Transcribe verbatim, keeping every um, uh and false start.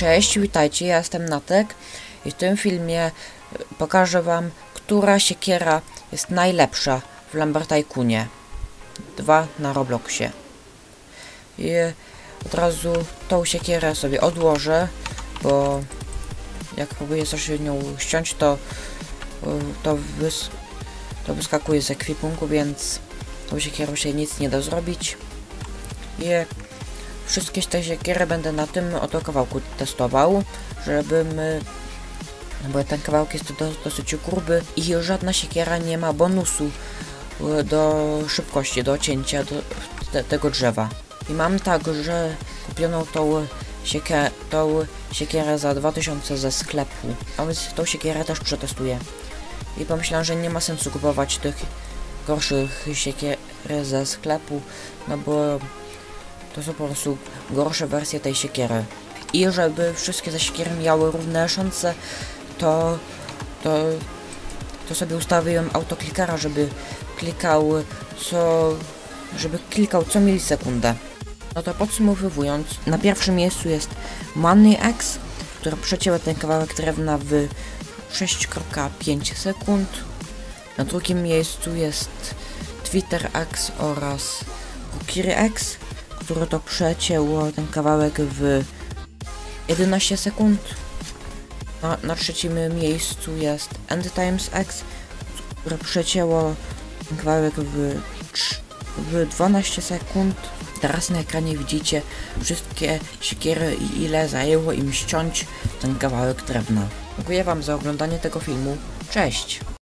Cześć, witajcie, ja jestem Natek i w tym filmie pokażę wam, która siekiera jest najlepsza w Lumber Tycoonie dwa na Robloxie. I od razu tą siekierę sobie odłożę, bo jak próbuję coś nią ściąć, to to, wys to wyskakuje z ekwipunku, więc tą siekierą się nic nie da zrobić. I wszystkie te siekiery będę na tym oto kawałku testował, żebym... bo ten kawałek jest do, dosyć gruby i żadna siekiera nie ma bonusu do szybkości, do cięcia do te, tego drzewa. I mam także kupioną tą, siekier tą siekierę za dwa tysiące ze sklepu, a więc tą siekierę też przetestuję. I pomyślałem, że nie ma sensu kupować tych gorszych siekier ze sklepu, no bo to są po prostu gorsze wersje tej siekiery. I żeby wszystkie te siekiery miały równe szanse, to, to, to sobie ustawiłem autoklikera, żeby klikał co, żeby klikał co milisekundę. No to podsumowując, na pierwszym miejscu jest Money Axe, która przecięła ten kawałek drewna w sześć przecinek pięć sekund. Na drugim miejscu jest Twitter Axe oraz Kokiri Axe, które to przecięło ten kawałek w jedenaście sekund. Na, na trzecim miejscu jest End Times Axe, które przecięło ten kawałek w, w dwanaście sekund. Teraz na ekranie widzicie wszystkie siekiery i ile zajęło im ściąć ten kawałek drewna. Dziękuję wam za oglądanie tego filmu. Cześć!